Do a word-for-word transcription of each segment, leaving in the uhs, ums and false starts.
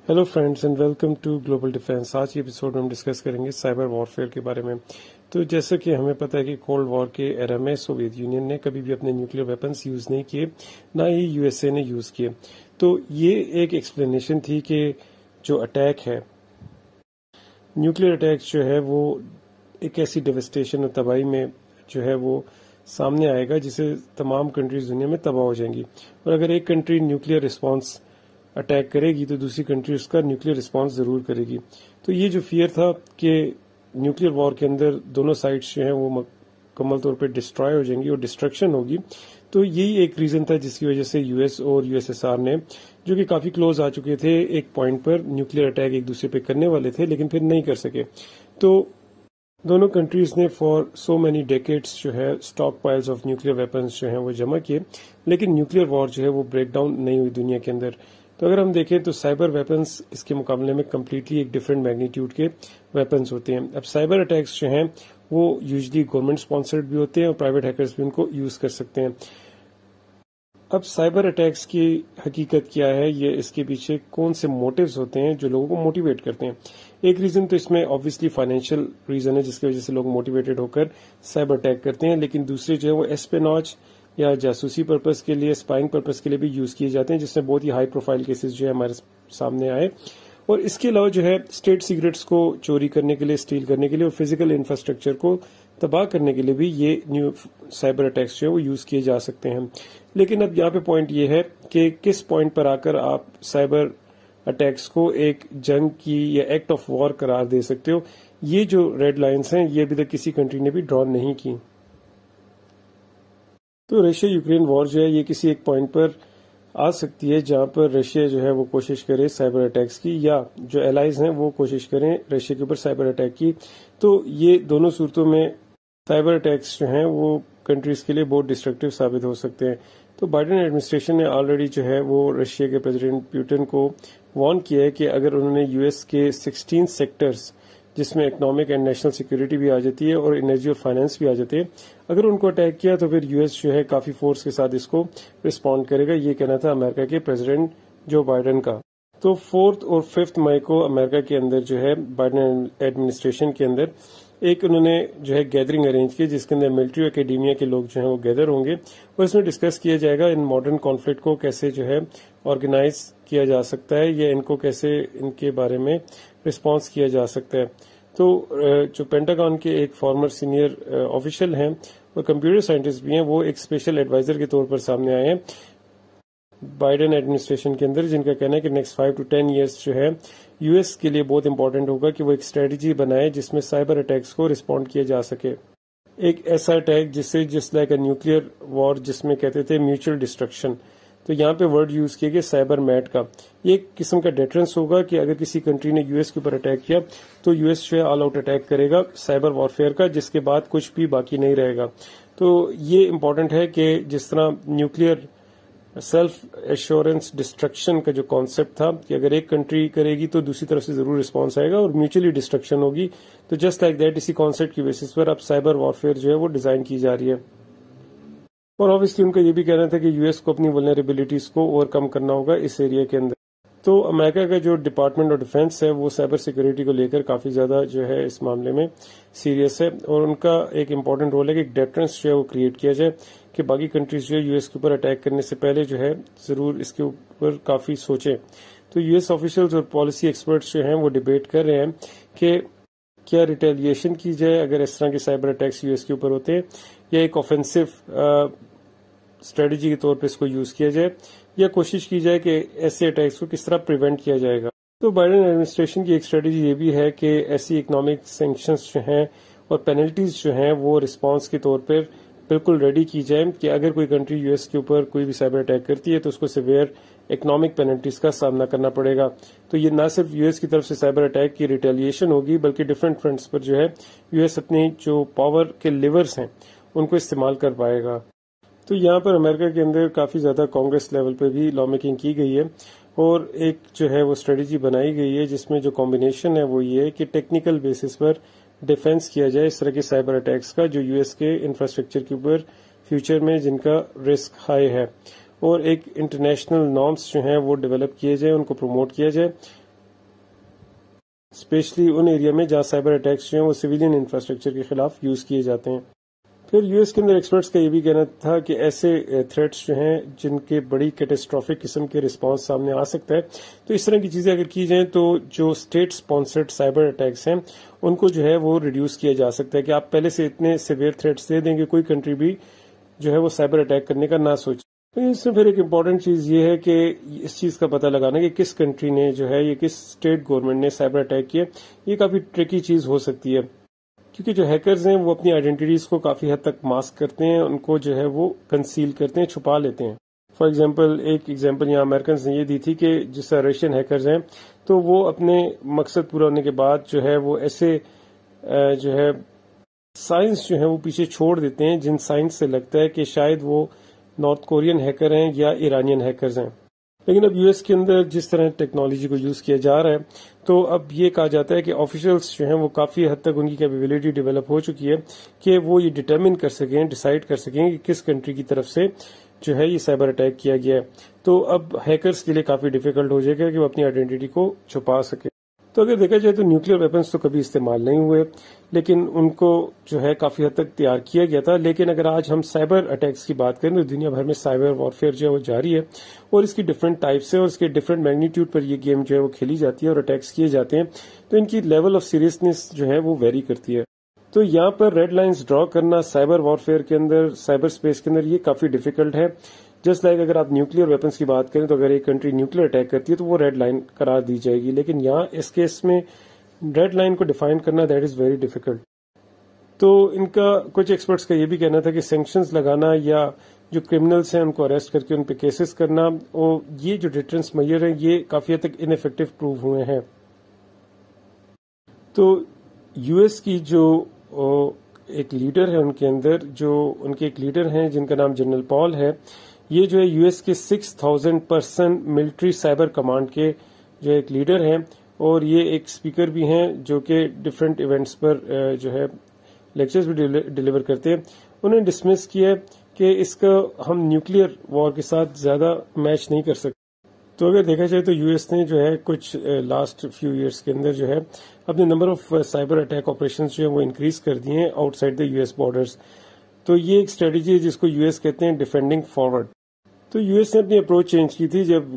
Hello friends and welcome to global defence. आज के episode में हम डिस्कस करेंगे साइबर वॉरफेयर के बारे में। तो जैसा कि हमें पता है कि कोल्ड वॉर के एरा में सोवियत यूनियन ने कभी भी अपने न्यूक्लियर वेपन्स यूज नहीं किए, ना ही यूएसए ने यूज किए। तो ये एक एक्सप्लेनेशन थी कि जो अटैक है, न्यूक्लियर अटैक जो है वो एक ऐसी डेवस्टेशन और तबाही में जो है वो सामने आएगा जिससे तमाम कंट्रीज दुनिया में तबाह हो जाएंगी। और अगर एक कंट्री न्यूक्लियर रिस्पॉन्स अटैक करेगी तो दूसरी कंट्री उसका न्यूक्लियर रिस्पांस जरूर करेगी। तो ये जो फियर था कि न्यूक्लियर वॉर के अंदर दोनों साइड्स जो हैं वो मुकम्मल तौर पे डिस्ट्रॉय हो जाएंगी और डिस्ट्रक्शन होगी, तो यही एक रीजन था जिसकी वजह से यूएस और यूएसएसआर ने, जो कि काफी क्लोज आ चुके थे, एक पॉइंट पर न्यूक्लियर अटैक एक दूसरे पे करने वाले थे लेकिन फिर नहीं कर सके। तो दोनों कंट्रीज ने फॉर सो मेनी डेकेड्स जो है stockpiles of nuclear weapons जो है वो जमा किए, लेकिन न्यूक्लियर वॉर जो है वो ब्रेक डाउन नहीं हुई दुनिया के अंदर। तो अगर हम देखें तो साइबर वेपन्स इसके मुकाबले में कम्प्लीटली एक डिफरेंट मैग्नीट्यूड के वेपन्स होते हैं। अब साइबर अटैक्स जो हैं वो यूजली गवर्नमेंट स्पॉन्सर्ड भी होते हैं और प्राइवेट हैकर्स भी उनको यूज कर सकते हैं। अब साइबर अटैक्स की हकीकत क्या है, ये इसके पीछे कौन से मोटिव्स होते हैं जो लोगों को मोटिवेट करते हैं। एक रीजन तो इसमें ऑब्वियसली फाइनेंशियल रीजन है जिसकी वजह से लोग मोटिवेटेड होकर साइबर अटैक करते हैं, लेकिन दूसरे जो है वो एस्पेनॉज या जासूसी पर्पस के लिए, स्पाइंग पर्पस के लिए भी यूज किए जाते हैं, जिसमें बहुत ही हाई प्रोफाइल केसेस जो है हमारे सामने आए। और इसके अलावा जो है स्टेट सीक्रेट्स को चोरी करने के लिए, स्टील करने के लिए और फिजिकल इंफ्रास्ट्रक्चर को तबाह करने के लिए भी ये न्यू साइबर अटैक्स जो है वो यूज किए जा सकते हैं। लेकिन अब यहाँ पे पॉइंट ये है कि किस पॉइंट पर आकर आप साइबर अटैक्स को एक जंग की या एक्ट ऑफ वॉर करार दे सकते हो। ये जो रेड लाइन्स हैं ये अभी तक किसी कंट्री ने भी ड्रॉ नहीं की। तो रशिया यूक्रेन वॉर जो है ये किसी एक पॉइंट पर आ सकती है जहां पर रशिया जो है वो कोशिश करे साइबर अटैक्स की, या जो एलाइज हैं वो कोशिश करें रशिया के ऊपर साइबर अटैक की। तो ये दोनों सूरतों में साइबर अटैक्स जो हैं वो कंट्रीज के लिए बहुत डिस्ट्रक्टिव साबित हो सकते हैं। तो बाइडेन एडमिनिस्ट्रेशन ने ऑलरेडी जो है वो रशिया के प्रेसिडेंट पुतिन को वार्न किया है कि अगर उन्होंने यूएस के सोलह सेक्टर्स, जिसमें इकोनॉमिक एंड नेशनल सिक्योरिटी भी आ जाती है और एनर्जी और फाइनेंस भी आ जाते हैं, अगर उनको अटैक किया तो फिर यूएस जो है काफी फोर्स के साथ इसको रिस्पॉन्ड करेगा। ये कहना था अमेरिका के प्रेसिडेंट जो बाइडेन का। तो फोर्थ और फिफ्थ मई को अमेरिका के अंदर जो है बाइडेन एडमिनिस्ट्रेशन के अंदर एक उन्होंने जो है गैदरिंग अरेंज की, जिसके अंदर मिलिट्री एकेडमिया के लोग जो है वो गैदर होंगे और इसमें डिस्कस किया जाएगा इन मॉडर्न कॉन्फ्लिक्ट को कैसे जो है ऑर्गेनाइज किया जा सकता है या इनको कैसे इनके बारे में रिस्पॉन्स किया जा सकता है। तो जो पेंटागन के एक फॉर्मर सीनियर ऑफिशियल हैं और कंप्यूटर साइंटिस्ट भी हैं, वो एक स्पेशल एडवाइजर के तौर पर सामने आए हैं बाइडेन एडमिनिस्ट्रेशन के अंदर, जिनका कहना है कि next five to ten years जो है यूएस के लिए बहुत इंपॉर्टेंट होगा कि वो एक स्ट्रेटेजी बनाए जिसमें साइबर अटैक्स को रिस्पॉन्ड किया जा सके। एक ऐसा अटैक जिससे जिस लाइक अ न्यूक्लियर वॉर जिसमें कहते थे म्यूचुअल डिस्ट्रक्शन, तो यहाँ पे वर्ड यूज किया गया साइबर मैट का। ये एक किस्म का डेटरेंस होगा कि अगर किसी कंट्री ने यूएस के ऊपर अटैक किया तो यूएस जो है ऑल आउट अटैक करेगा साइबर वॉरफेयर का, जिसके बाद कुछ भी बाकी नहीं रहेगा। तो ये इंपॉर्टेंट है कि जिस तरह न्यूक्लियर सेल्फ एश्योरेंस डिस्ट्रक्शन का जो कॉन्सेप्ट था कि अगर एक कंट्री करेगी तो दूसरी तरफ से जरूर रिस्पॉन्स आएगा और म्यूचुअली डिस्ट्रक्शन होगी, तो जस्ट लाइक दैट इसी कॉन्सेप्ट की बेसिस पर अब साइबर वॉरफेयर जो है वो डिजाइन की जा रही है। और ऑब्वियसली उनका ये भी कहना था कि यूएस को अपनी वल्नरेबिलिटीज को ओवरकम करना होगा इस एरिया के अंदर। तो अमेरिका का जो डिपार्टमेंट ऑफ डिफेंस है वो साइबर सिक्योरिटी को लेकर काफी ज्यादा जो है इस मामले में सीरियस है और उनका एक इम्पोर्टेंट रोल है कि एक डेटरेंस जो है वो क्रिएट किया जाए कि बाकी कंट्रीज जो है यूएस के ऊपर अटैक करने से पहले जो है जरूर इसके ऊपर काफी सोचें। तो यूएस ऑफिशियल्स और पॉलिसी एक्सपर्ट्स जो हैं वो डिबेट कर रहे हैं कि क्या रिटेलिएशन की जाए अगर इस तरह के साइबर अटैक्स यूएस के ऊपर होते हैं, या एक ऑफेंसिव स्ट्रेटेजी के तौर पर इसको यूज किया जाए, या कोशिश की जाए कि ऐसे अटैक्स को किस तरह प्रिवेंट किया जाएगा। तो बाइडेन एडमिनिस्ट्रेशन की एक स्ट्रेटेजी ये भी है कि ऐसी इकोनॉमिक सैंक्शंस जो हैं और पेनल्टीज जो हैं वो रिस्पांस के तौर पर बिल्कुल रेडी की जाए कि अगर कोई कंट्री यूएस के ऊपर कोई भी साइबर अटैक करती है तो उसको सिवियर इकोनॉमिक पेनल्टीज का सामना करना पड़ेगा। तो ये न सिर्फ यूएस की तरफ से साइबर अटैक की रिटेलिएशन होगी बल्कि डिफरेंट फ्रंट्स पर जो है यूएस अपनी जो पावर के लिवर्स हैं उनको इस्तेमाल कर पाएगा। तो यहाँ पर अमेरिका के अंदर काफी ज्यादा कांग्रेस लेवल पे भी लॉ मेकिंग की गई है और एक जो है वो स्ट्रेटेजी बनाई गई है जिसमें जो कॉम्बिनेशन है वो ये है कि टेक्निकल बेसिस पर डिफेंस किया जाए इस तरह के साइबर अटैक्स का जो यूएस के इंफ्रास्ट्रक्चर के ऊपर फ्यूचर में जिनका रिस्क हाई है, और एक इंटरनेशनल नॉर्म्स जो हैं वो डेवलप किए जाए, उनको प्रमोट किया जाए اسپیشلی ان ایریا میں جہاں سائبر اٹیکس جو ہیں وہ سویلین انفراسٹرکچر کے خلاف یوز کیے جاتے ہیں۔ پھر یو ایس کے اندر ایکسپرٹس کا یہ بھی کہنا تھا کہ ایسے تھریٹس جو ہیں جن کے بڑی کیٹاسٹرافک قسم کے رسپانس سامنے آ سکتا ہے، تو اس طرح کی چیزیں اگر کی جائیں تو جو اسٹیٹ اسپانسرڈ سائبر اٹیکس ہیں ان کو جو ہے وہ ریڈیوس کیا جا سکتا ہے کہ آپ پہلے سے اتنے سیویئر تھریٹس دے دیں کہ کوئی کنٹری بھی جو ہے وہ سائبر اٹیک کرنے کا نہ سوچے۔ اس میں پھر ایک امپورٹنٹ چیز یہ ہے کہ اس چیز کا پتہ لگانا کہ کس کنٹری نے جو ہے یہ کس اسٹیٹ گورنمنٹ نے سائبر اٹیک کیا، یہ کافی ٹرکی چیز ہو سکتی ہے، کیونکہ جو ہیکرز ہیں وہ اپنی آئیڈینٹیٹیز کو کافی حد تک ماسک کرتے ہیں، ان کو جو ہے وہ کنسیل کرتے ہیں، چھپا لیتے ہیں۔ فار ایگزامپل ایک ایگزامپل یہاں امریکنز نے یہ دی تھی کہ جس طرح رشین ہیکرز ہیں تو وہ اپنے مقصد پورا ہونے کے بعد جو ہے وہ ایسے جو ہے سائنس جو ہے وہ پیچھے چھوڑ دیتے ہیں جن سائنس سے لگتا ہے کہ شاید وہ نارتھ کورین ہیکر ہیں یا ایرانین ہیکرز ہیں۔ لیکن اب یو ایس کے اندر جس طرح ٹیکنالوجی کو یوز کیا جا رہا ہے تو اب یہ کہا جاتا ہے کہ آفیشلز جو ہیں وہ کافی حد تک ان کی کیپیبلٹی ڈیولپ ہو چکی ہے کہ وہ یہ ڈٹرمن کر سکیں، ڈیسائیڈ کر سکیں کہ کس کنٹری کی طرف سے جو ہے یہ سائبر اٹیک کیا گیا ہے۔ تو اب ہیکرز کے لیے کافی ڈیفیکلٹ ہو جائے گا کہ وہ اپنی آئیڈینٹی کو چھپا سکے۔ تو اگر دیکھا جائے تو نیوکلیر ویپنز تو کبھی استعمال نہیں ہوئے، لیکن ان کو جو ہے کافی حد تک تیار کیا گیا تھا۔ لیکن اگر آج ہم سائبر اٹیکس کی بات کریں تو دنیا بھر میں سائبر وارفیئر جو ہے وہ جاری ہے، اور اس کی ڈفرینٹ ٹائپس ہیں اور اس کے ڈفرینٹ میگنیٹیوڈ پر یہ گیم جو ہے وہ کھیلی جاتی ہے اور اٹیکس کیے جاتے ہیں، تو ان کی لیول آف سیریسنس جو ہے وہ ویری کرتی ہے۔ تو یہاں پر ریڈ لائنز ڈرا کرنا سائبر وارفیئر کے اندر، سائبر اسپیس کے اندر یہ کافی ڈیفیکلٹ ہے۔ جسٹ لائک اگر آپ نیوکلیر ویپنز کی بات کریں تو اگر ایک کنٹری نیوکلیر اٹیک کرتی ہے تو وہ ریڈ لائن قرار دی جائے گی، لیکن یہاں اس کیس میں ریڈ لائن کو ڈیفائن کرنا دیٹ از ویری ڈیفیکلٹ۔ تو ان کا کچھ ایکسپرٹس کا یہ بھی کہنا تھا کہ سینکشنز لگانا یا جو کرمنلز ہیں ان کو اریسٹ کر کے ان پہ کیسز کرنا، اور یہ جو ڈیٹرنس میئر ہیں یہ کافی حد تک ان ایفیکٹو پروو ہوئے ہیں۔ تو یو ایس کی جو ایک لیڈر ہے ان کے اندر، جو ان کے ایک لیڈر ہیں جن کا نام جنرل پال ہے، یہ جو ہے یو ایس کے six thousand person military cyber command کے جو ایک لیڈر ہیں، اور یہ ایک اسپیکر بھی ہیں جو کہ ڈفرینٹ ایونٹس پر جو ہے لیکچرز بھی ڈیلیور کرتے ہیں۔ انہوں نے ڈسمس کیا کہ اس کا ہم نیوکلیر وار کے ساتھ زیادہ میچ نہیں کر سکتے۔ تو اگر دیکھا جائے تو یو ایس نے جو ہے کچھ لاسٹ فیو ایئرس کے اندر جو ہے اپنے number of cyber attack operations جو ہیں وہ انکریز کر دیے ہیں outside the US borders. تو یہ ایک اسٹریٹجی ہے جس کو یو ایس کہتے ہیں ڈیفینڈنگ فارورڈ۔ تو یو ایس نے اپنی اپروچ چینج کی تھی جب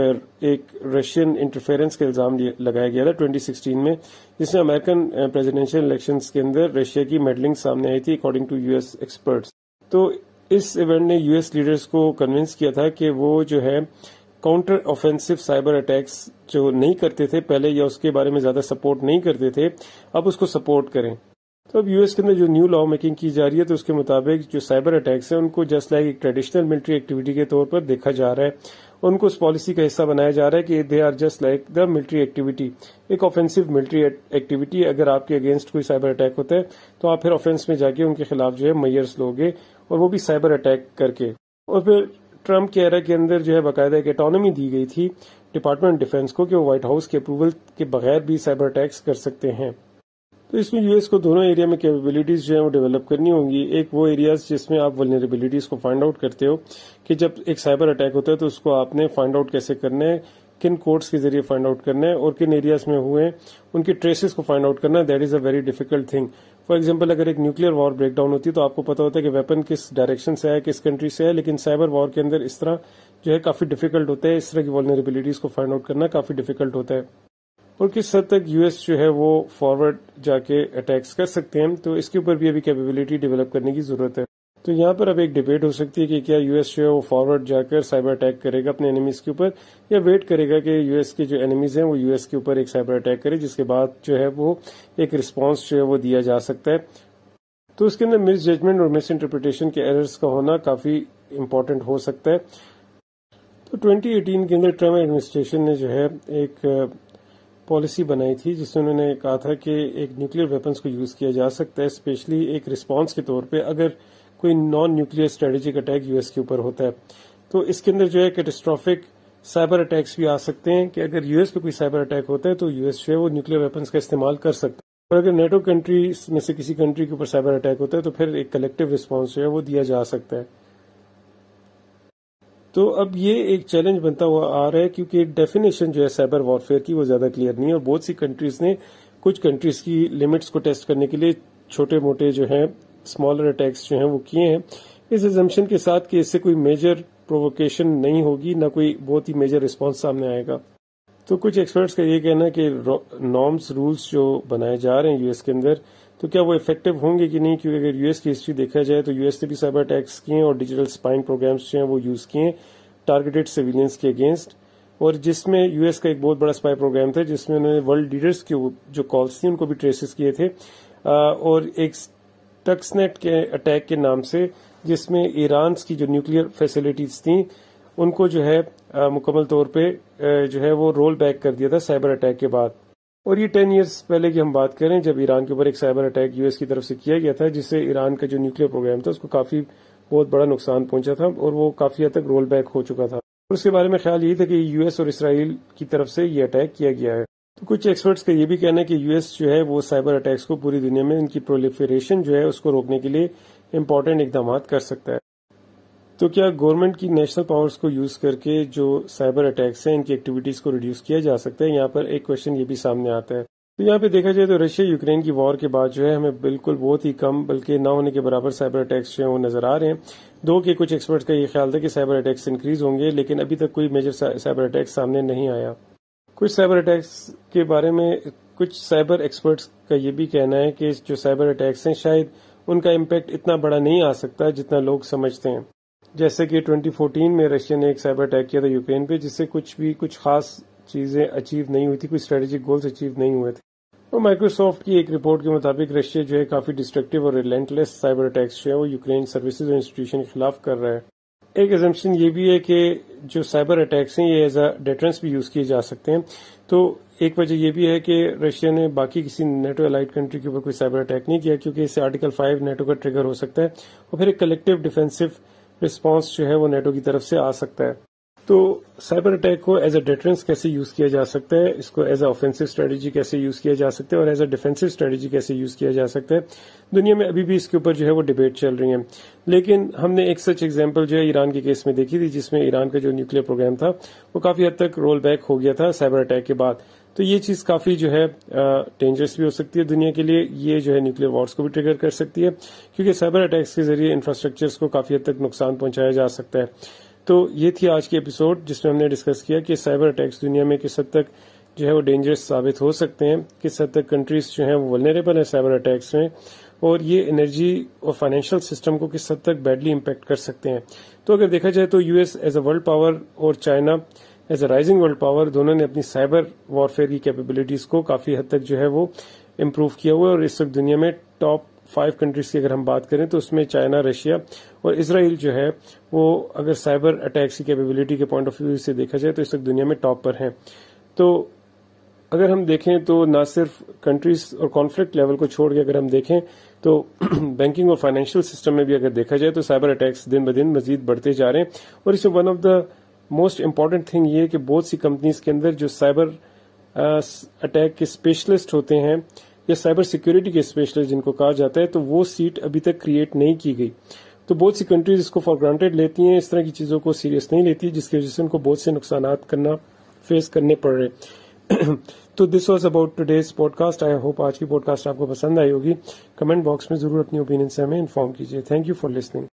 ایک رشین انٹرفیئرنس کا الزام لگایا گیا تھا ٹوئنٹی سکسٹین میں، جس میں امریکن پریزیڈینشیل الیکشنز کے اندر رشیا کی میڈلنگ سامنے آئی تھی according to US experts. تو اس ایونٹ نے یو ایس لیڈرز کو کنونس کیا تھا کہ وہ جو ہے کاؤنٹر آفینسو سائبر اٹیکس جو نہیں کرتے تھے پہلے یا اس کے بارے میں زیادہ سپورٹ نہیں کرتے تھے، اب اس کو سپورٹ کریں۔ تو اب یو ایس کے اندر جو نیو لا میکنگ کی جا رہی ہے تو اس کے مطابق جو سائبر اٹیکس ہیں ان کو جسٹ لائک ایک ٹریڈیشنل ملٹری ایکٹیویٹی کے طور پر دیکھا جا رہا ہے، ان کو اس پالیسی کا حصہ بنایا جا رہا ہے کہ they are just like the military activity, ایک آفینسو ملٹری ایکٹیویٹی۔ اگر آپ کے اگینسٹ کوئی سائبر اٹیک ہوتا ہے تو آپ پھر آفینس میں جا کے ان کے خلاف جو ہے میئرس لوگے، اور وہ بھی سائبر اٹیک کر کے۔ اور پھر ٹرمپ کے ایرا کے اندر جو ہے باقاعدہ ایک اٹانومی دی گئی تھی ڈپارٹمنٹ ڈیفینس کو کہ وہ وائٹ ہاؤس کے اپروول کے بغیر بھی سائبر اٹیکس کر سکتے ہیں۔ تو اس میں یو ایس کو دونوں ایریا میں کیپیبلٹیز جو ہیں وہ ڈیولپ کرنی ہوں گی۔ ایک وہ ایریاز جس میں آپ ولنریبلٹیز کو فائنڈ آؤٹ کرتے ہو کہ جب ایک سائبر اٹیک ہوتا ہے تو اس کو آپ نے فائنڈ آؤٹ کیسے کرنا ہے، کن کوڈز کے ذریعے فائنڈ آؤٹ کرنا ہے، اور کن ایریاز میں ہوئے ان کے ٹریسز کو فائنڈ آؤٹ کرنا ہے۔ That is a very difficult thing. For example اگر ایک نیوکلیر وار بریک ڈاؤن ہوتی ہے تو آپ کو پتا ہوتا ہے کہ ویپن کس ڈائریکشن سے ہے، کس کنٹری سے ہے، لیکن سائبر وار کے اندر اس طرح جو ہے کافی ڈیفیکلٹ ہوتا ہے، اس طرح کی ولنریبلٹیز کو فائنڈ آؤٹ کرنا کافی ڈیفیکلٹ ہوتا ہے، اور کس حد تک یو ایس جو ہے وہ فارورڈ جا کے اٹیکس کر سکتے ہیں، تو اس کے اوپر بھی ابھی کیپیبلٹی ڈیولپ کرنے کی ضرورت ہے۔ تو یہاں پر اب ایک ڈیبیٹ ہو سکتی ہے کہ کیا یو ایس جو ہے وہ فارورڈ جا کر سائبر اٹیک کرے گا اپنے انیمیز کے اوپر، یا ویٹ کرے گا کہ یو ایس کے جو انیمیز ہیں وہ یو ایس کے اوپر ایک سائبر اٹیک کرے، جس کے بعد جو ہے وہ ایک رسپانس جو ہے وہ دیا جا سکتا ہے۔ تو اس کے اندر مس ججمنٹ اور مس انٹرپریٹیشن کے ایررز کا ہونا کافی امپورٹنٹ ہو سکتا ہے۔ تو ٹوئنٹی ایٹین کے اندر ٹرمپ ایڈمنسٹریشن نے جو ہے ایک پالیسی بنائی تھی جس میں انہوں نے کہا تھا کہ ایک نیوکلیر ویپنز کو یوز کیا جا سکتا ہے اسپیشلی ایک رسپانس کے طور پہ اگر کوئی non nuclear strategic attack US کے اوپر ہوتا ہے۔ تو اس کے اندر جو ہے کیٹاسٹرافک سائبر اٹیکس بھی آ سکتے ہیں کہ اگر یو ایس پہ کوئی سائبر اٹیک ہوتا ہے تو یو ایس جو ہے وہ نیوکلیر ویپنز کا استعمال کر سکتا ہے، اور اگر نیٹو کنٹریز میں سے کسی کنٹری کے اوپر سائبر اٹیک ہوتا ہے تو پھر ایک کلیکٹیو رسپانس جو ہے وہ دیا جا سکتا ہے۔ تو اب یہ ایک چیلنج بنتا ہوا آ رہا ہے کیونکہ ڈیفینیشن جو ہے سائبر وارفیئر کی وہ زیادہ کلیئر نہیں ہے، اور بہت سی کنٹریز نے کچھ کنٹریز کی لمٹس کو ٹیسٹ کرنے کے لیے چھوٹے موٹے جو ہیں اسمالر اٹیکس جو ہیں وہ کیے ہیں، اس ایزمپشن کے ساتھ کہ اس سے کوئی میجر پرووکیشن نہیں ہوگی، نہ کوئی بہت ہی میجر رسپانس سامنے آئے گا۔ تو کچھ ایکسپرٹس کا یہ کہنا ہے کہ نارمز رولز جو بنائے جا رہے ہیں یو ایس کے اندر تو کیا وہ افیکٹو ہوں گے کہ نہیں، کیونکہ اگر یو ایس کی ہسٹری دیکھا جائے تو یو ایس نے بھی سائبر اٹیکس کیے ہیں اور ڈیجیٹل اسپائنگ پروگرامز جو ہیں وہ یوز کیے ہیں ٹارگیٹڈ سیویلینس کے اگینسٹ، اور جس میں یو ایس کا ایک بہت بڑا اسپائی پروگرام تھا جس میں انہوں نے ورلڈ لیڈرز کے جو کالز تھیں ان کو بھی ٹریسز کیے تھے، اور ایک ٹکس نیٹ کے اٹیک کے نام سے جس میں ایران کی جو نیوکلیئر فیسلٹیز تھیں ان کو جو ہے مکمل طور پہ جو ہے وہ رول بیک کر دیا تھا سائبر اٹیک کے بعد۔ اور یہ ٹین ایئرس پہلے کی ہم بات کریں جب ایران کے اوپر ایک سائبر اٹیک یو ایس کی طرف سے کیا گیا تھا جس سے ایران کا جو نیوکلیئر پروگرام تھا اس کو کافی بہت بڑا نقصان پہنچا تھا اور وہ کافی حد تک رول بیک ہو چکا تھا، اور اس کے بارے میں خیال یہی تھا کہ یو ایس اور اسرائیل کی طرف سے یہ اٹیک کیا گیا ہے۔ تو کچھ ایکسپرٹس کا یہ بھی کہنا ہے کہ یو ایس جو ہے وہ سائبر اٹیکس کو پوری دنیا میں ان کی پرولیفریشن جو ہے اس کو روکنے کے لیے امپورٹنٹ اقدامات کر سکتا ہے۔ تو کیا گورنمنٹ کی نیشنل پاورز کو یوز کر کے جو سائبر اٹیکس ہیں ان کی ایکٹیویٹیز کو ریڈیوس کیا جا سکتا ہے؟ یہاں پر ایک کوشچن یہ بھی سامنے آتا ہے۔ تو یہاں پہ دیکھا جائے تو رشیا یوکرین کی وار کے بعد جو ہے ہمیں بالکل بہت ہی کم بلکہ نہ ہونے کے برابر سائبر اٹیکس جو ہیں وہ نظر آ رہے ہیں۔ دو کے کچھ ایکسپرٹس کا یہ خیال تھا کہ سائبر اٹیکس انکریز ہوں گے، لیکن ابھی تک کوئی میجر سائبر اٹیکس سامنے نہیں آیا۔ کچھ سائبر اٹیکس کے بارے میں کچھ سائبر ایکسپرٹس کا یہ بھی کہنا ہے کہ جو سائبر اٹیکس ہیں شاید ان کا امپیکٹ اتنا بڑا نہیں آ سکتا جتنا لوگ سمجھتے ہیں، جیسے کہ ٹوئنٹی فورٹین میں رشیا نے ایک سائبر اٹیک کیا تھا یوکرین پہ جس سے کچھ بھی کچھ خاص چیزیں اچیو نہیں ہوئی تھی، کوئی اسٹریٹجک گولز اچیو نہیں ہوئے تھے۔ اور مائکروسافٹ کی ایک رپورٹ کے مطابق رشیا جو ہے کافی ڈسٹرکٹیو اور ریلینٹلیس سائبر اٹیکس جو ہے وہ یوکرین سروسز اور انسٹیٹیوشن کے خلاف کر رہا ہے۔ ایک ایزمپشن یہ بھی ہے کہ جو سائبر اٹیکس ہیں یہ ایز اے ڈیٹرنس بھی یوز کیے جا سکتے ہیں۔ تو ایک وجہ یہ بھی ہے کہ رشیا نے باقی کسی نیٹو الائڈ کنٹری کے اوپر کوئی سائبر اٹیک نہیں کیا کیونکہ اس سے آرٹیکل فائیو نیٹو کا ٹریگر ہو سکتا ہے اور پھر ایک کلیکٹیو ڈیفینسو رسپانس جو ہے وہ نیٹو کی طرف سے آ سکتا ہے۔ تو سائبر اٹیک کو ایز اے ڈیٹرنس کیسے یوز کیا جا سکتا ہے، اس کو ایز اے آفینسو اسٹریٹجی کیسے یوز کیا جا سکتا ہے اور ایز اے ڈیفینسو اسٹریٹجی کیسے یوز کیا جا سکتا ہے، دنیا میں ابھی بھی اس کے اوپر جو ہے وہ ڈیبیٹ چل رہی ہیں۔ لیکن ہم نے ایک سچ ایگزامپل جو ہے ایران کے کیس میں دیکھی تھی جس میں ایران کا جو نیوکلیئر پروگرام تھا وہ کافی حد تک رول بیک ہو گیا تھا سائبر اٹیک کے بعد۔ تو یہ چیز کافی جو ہے ڈینجرس بھی ہو سکتی ہے دنیا کے لیے، یہ جو ہے نیوکلیئر وارز کو بھی ٹریگر کر سکتی ہے کیونکہ سائبر اٹیکس کے ذریعے انفراسٹرکچرز کو کافی حد تک نقصان پہنچایا جا سکتا ہے۔ تو یہ تھی آج کی ایپیسوڈ جس میں ہم نے ڈسکس کیا کہ سائبر اٹیکس دنیا میں کس حد تک جو ہے وہ ڈینجرس ثابت ہو سکتے ہیں، کس حد تک کنٹریز جو ہیں وہ ولنریبل ہیں سائبر اٹیکس میں، اور یہ انرجی اور فائنینشیل سسٹم کو کس حد تک بیڈلی امپیکٹ کر سکتے ہیں۔ تو اگر دیکھا جائے تو US as a world power اور China as a rising world power دونوں نے اپنی سائبر وارفیئر کی کیپیبلٹیز کو کافی حد تک جو ہے وہ امپروو کیا ہوا ہے، اور اس وقت دنیا میں ٹاپ فائیو کنٹریز کی اگر ہم بات کریں تو اس میں چائنا، رشیا اور اسرائیل جو ہے وہ اگر سائبر اٹیکس کی کیپیبلٹی کے پوائنٹ آف ویو سے دیکھا جائے تو اس وقت دنیا میں ٹاپ پر ہیں۔ تو اگر ہم دیکھیں تو نہ صرف کنٹریز اور کانفلکٹ لیول کو چھوڑ کے اگر ہم دیکھیں تو بینکنگ اور فائنینشیل سسٹم میں بھی اگر دیکھا جائے تو سائبر اٹیکس دن بدن مزید بڑھتے جا رہے ہیں، اور اس میں one of the most important thing یہ ہے کہ بہت سی کمپنیز کے اندر جو سائبر اٹیک کے اسپیشلسٹ ہوتے ہیں یا سائبر سیکیورٹی کے اسپیشلسٹ جن کو کہا جاتا ہے، تو وہ سیٹ ابھی تک کریٹ نہیں کی گئی۔ تو بہت سی کنٹریز اس کو فار گرانٹیڈ لیتی ہیں، اس طرح کی چیزوں کو سیریس نہیں لیتی، جس کی وجہ سے ان کو بہت سے نقصانات کرنا فیس کرنے پڑ رہے۔ تو this was about today's podcast. I hope آج کی پوڈ کاسٹ آپ کو پسند آئی ہوگی۔ کمنٹ باکس میں ضرور اپنی اوپینین سے ہمیں انفارم کیجیے۔ Thank you for listening.